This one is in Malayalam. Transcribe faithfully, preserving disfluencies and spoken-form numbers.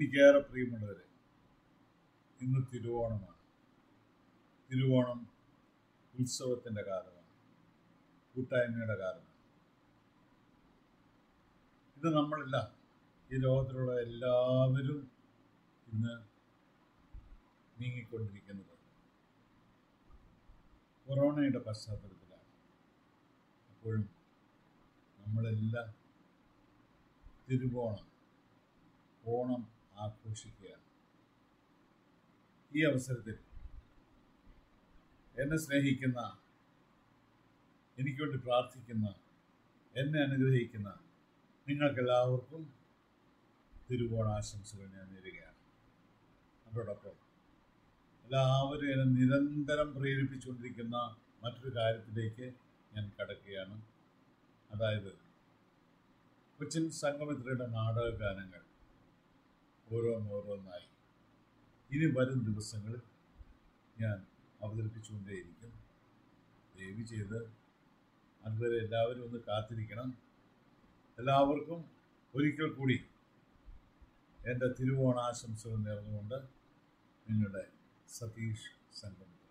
എനിക്കേറെ പ്രിയമുള്ളവരെ, ഇന്ന് തിരുവോണമാണ്. തിരുവോണം ഉത്സവത്തിൻ്റെ കാലമാണ്, കൂട്ടായ്മയുടെ കാലമാണ്. ഇത് നമ്മളല്ല, ഈ ലോകത്തിലുള്ള എല്ലാവരും ഇന്ന് നീങ്ങിക്കൊണ്ടിരിക്കുന്നത് കൊറോണയുടെ പശ്ചാത്തലത്തിലാണ്. അപ്പോഴും നമ്മളെല്ലാം തിരുവോണം, ഓണം ആഘോഷിക്കുകയാണ്. ഈ അവസരത്തിൽ എന്നെ സ്നേഹിക്കുന്ന, എനിക്ക് വേണ്ടി പ്രാർത്ഥിക്കുന്ന, എന്നെ അനുഗ്രഹിക്കുന്ന നിങ്ങൾക്കെല്ലാവർക്കും തിരുവോണാശംസകൾ ഞാൻ നേരുകയാണ്. അതോടൊപ്പം എല്ലാവരും എന്നെ നിരന്തരം പ്രേരിപ്പിച്ചുകൊണ്ടിരിക്കുന്ന മറ്റൊരു കാര്യത്തിലേക്ക് ഞാൻ കടക്കുകയാണ്. അതായത് കൊച്ചിൻ സംഗമിത്രയുടെ നാടകഗാനങ്ങൾ ഓരോന്നോരോന്നായി ഇനി വരും ദിവസങ്ങളിൽ ഞാൻ അവതരിപ്പിച്ചുകൊണ്ടേയിരിക്കും. ദയവ് ചെയ്ത് അതുവരെ എല്ലാവരും ഒന്ന് കാത്തിരിക്കണം. എല്ലാവർക്കും ഒരിക്കൽ കൂടി എൻ്റെ തിരുവോണാശംസകൾ നേർന്നുകൊണ്ട് നിങ്ങളുടെ സതീഷ് സംഗമം.